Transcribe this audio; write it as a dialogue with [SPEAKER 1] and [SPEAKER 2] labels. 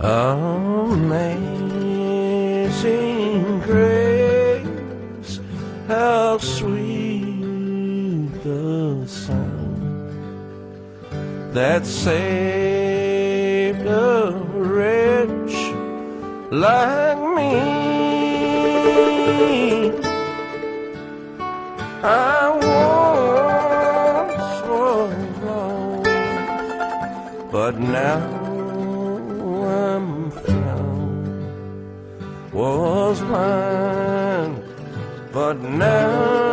[SPEAKER 1] Amazing grace, how sweet the sound that saved a wretch like me. I once was lost, but now I'm found. Was blind, but now